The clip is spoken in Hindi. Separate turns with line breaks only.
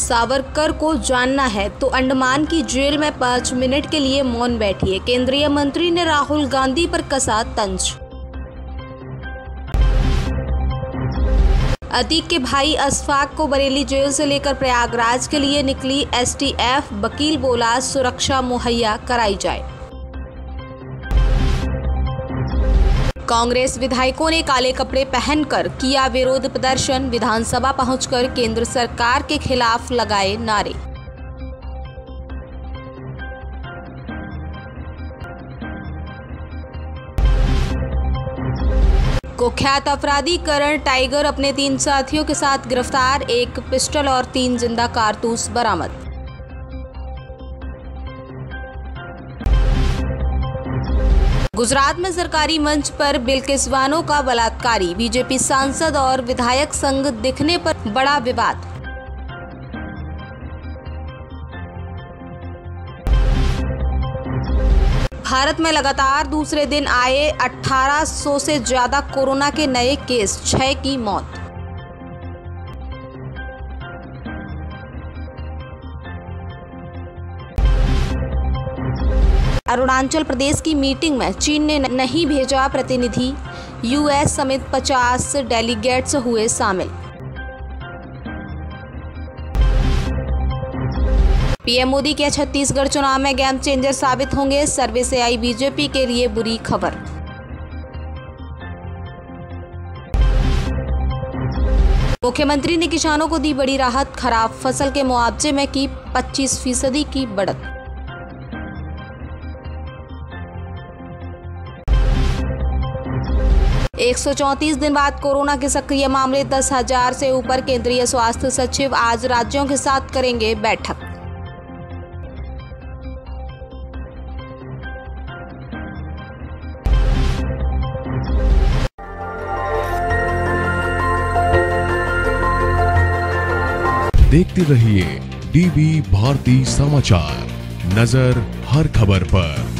सावरकर को जानना है तो अंडमान की जेल में 5 मिनट के लिए मौन बैठिए। केंद्रीय मंत्री ने राहुल गांधी पर कसा तंज। अतीक के भाई अशफाक को बरेली जेल से लेकर प्रयागराज के लिए निकली एसटीएफ। वकील बोला सुरक्षा मुहैया कराई जाए। कांग्रेस विधायकों ने काले कपड़े पहनकर किया विरोध प्रदर्शन। विधानसभा पहुंचकर केंद्र सरकार के खिलाफ लगाए नारे। कुख्यात अपराधी करण टाइगर अपने 3 साथियों के साथ गिरफ्तार। 1 पिस्टल और 3 जिंदा कारतूस बरामद। गुजरात में सरकारी मंच पर बिल्किस बानो का बलात्कारी। बीजेपी सांसद और विधायक संग दिखने पर बड़ा विवाद। भारत में लगातार दूसरे दिन आए 1800 से ज्यादा कोरोना के नए केस, 6 की मौत। अरुणाचल प्रदेश की मीटिंग में चीन ने नहीं भेजा प्रतिनिधि। यूएस समेत 50 डेलीगेट्स हुए शामिल। पीएम मोदी के छत्तीसगढ़ चुनाव में गेम चेंजर साबित होंगे। सर्वे से आई बीजेपी के लिए बुरी खबर। मुख्यमंत्री ने किसानों को दी बड़ी राहत। खराब फसल के मुआवजे में की 25% की बढ़त। एक 134 दिन बाद कोरोना के सक्रिय मामले 10,000 से ऊपर। केंद्रीय स्वास्थ्य सचिव आज राज्यों के साथ करेंगे बैठक।
देखते रहिए डीवी भारती समाचार, नजर हर खबर पर।